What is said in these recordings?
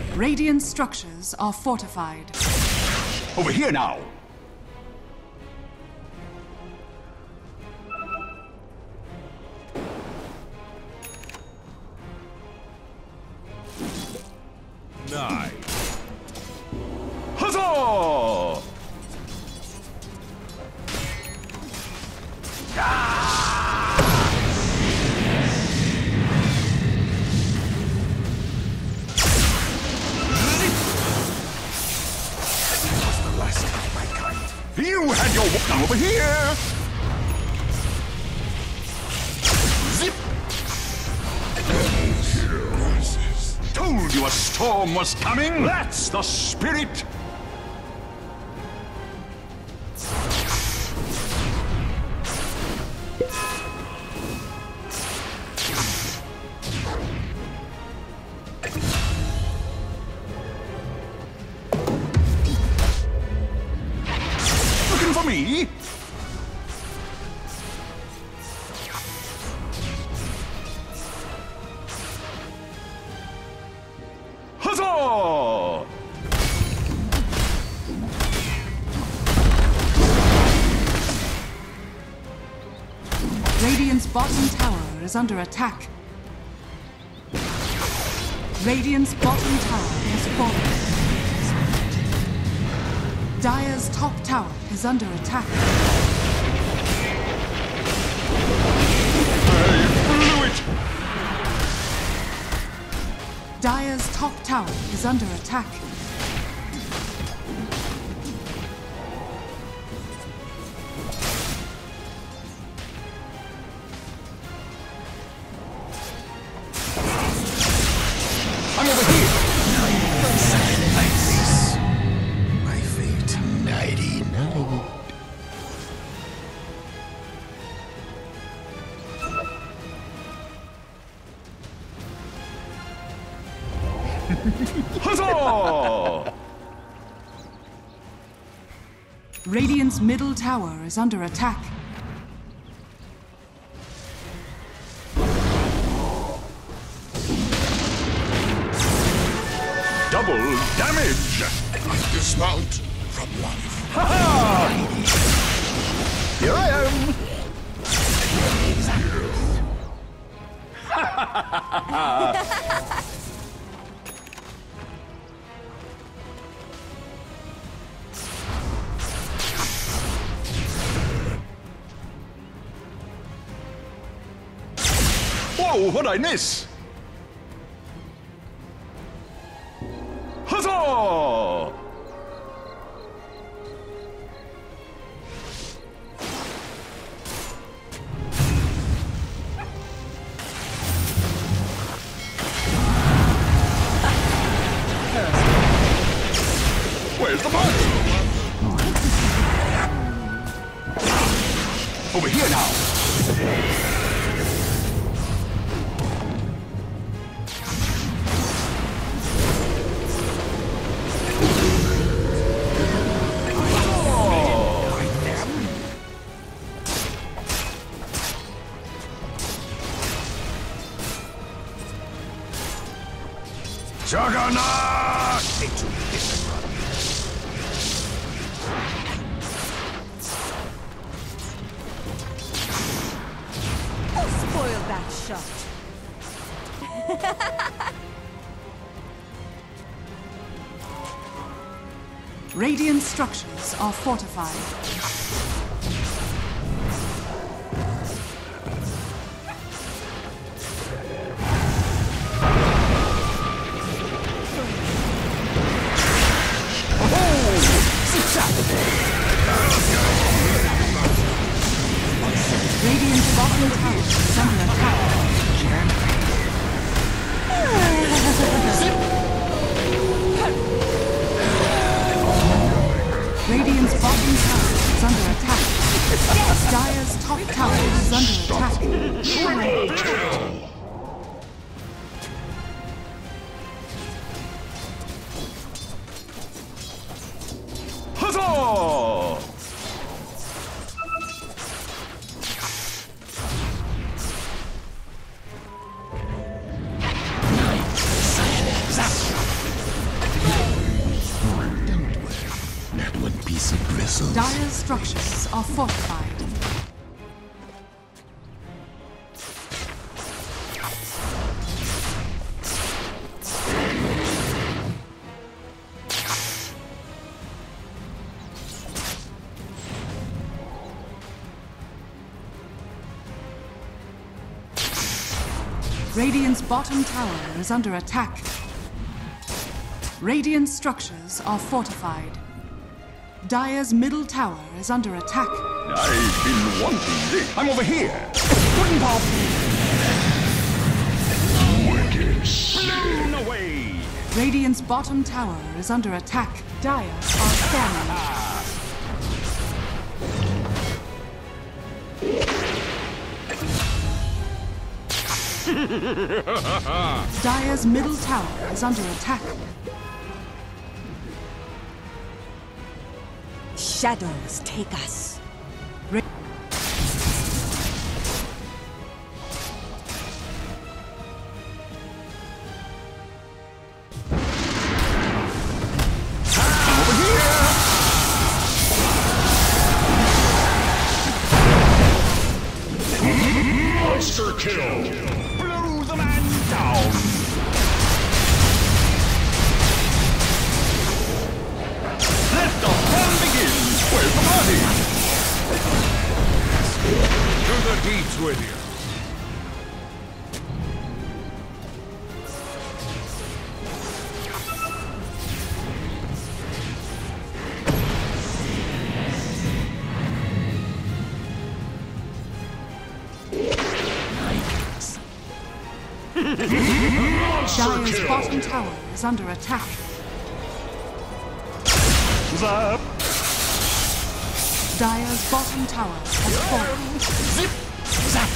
Radiant structures are fortified. Over here now! Nice. Huzzah! You had your walk over here! Zip! Told you a storm was coming! That's the spirit! Looking for me? Huzzah! Radiant's bottom tower is under attack. Radiant's bottom tower is falling. Dire's top tower is under attack. I blew it! Dire's top tower is under attack. I'm over here! My fate. Nighty night. Huzzah! Radiant's middle tower is under attack. Double damage! Dismount from life. Ha-ha! Here I am! Whoa, what'd I miss? Huzzah! Where's the party? Over here now. Juggernaut! Spoil that shot. Radiant structures are fortified. Radiant's bottom tower is under attack. Radiant's bottom tower is under attack. Dire's top tower is under attack. Huzzah! So Dire's structures are fortified. Radiant's bottom tower is under attack. Radiant structures are fortified. Dire's middle tower is under attack. I've been wanting this. I'm over here. Wooden pop. Blown away. Radiant's bottom tower is under attack. Dire are scanning. Dire's middle tower is under attack. Shadows take us. Monster kill. Blow the man down. Let the fun begin. Where's the party? To the deeps with you. Dire's bottom tower is under attack. Zap. Dire's bottom tower has fallen. Zip. Zap.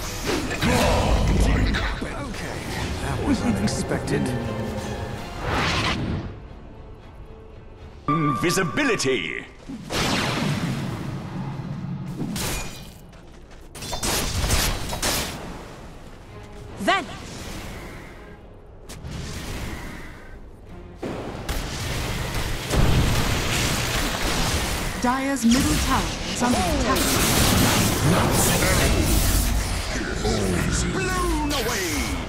That was unexpected. Invisibility. Vanish! Dire's middle tower is under attack. Blown away.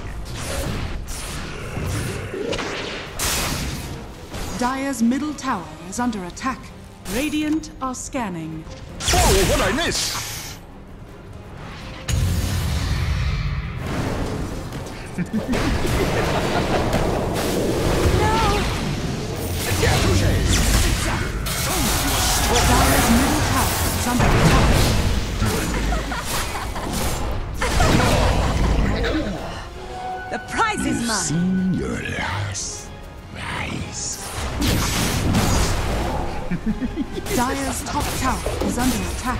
Dire's middle tower is under attack. Radiant are scanning. Whoa, what'd I miss? Yeah, touche. Dire's middle tower is under attack. The prize is mine! Seen your last. Nice. Dire's top tower is under attack.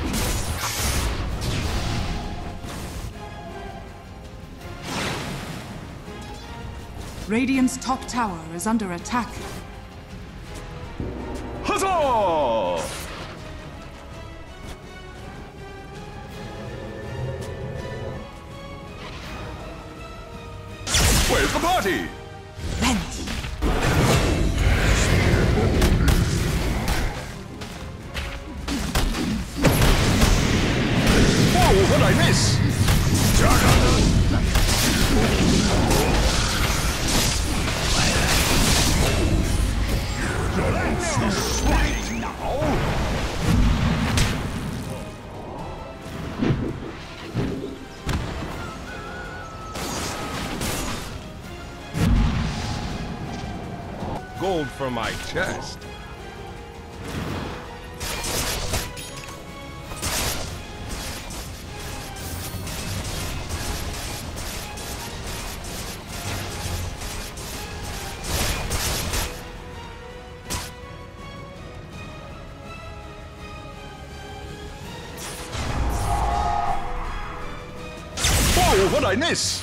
Radiant's top tower is under attack. Huzzah! Where's the party? Vanish! Whoa, what'd I miss? Right now. Gold for my chest. Whoa, what'd I miss?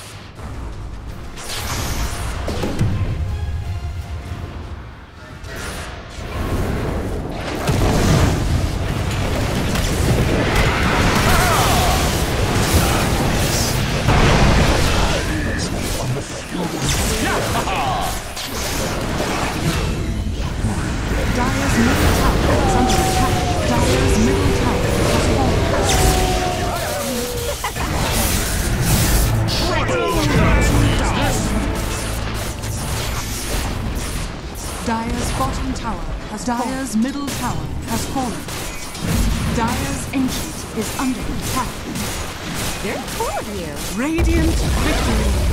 Dire's middle tower is under attack. Dire's Dire's bottom tower has Dire's middle tower has fallen. Dire's ancient is under attack. Very cool of you. Radiant victory.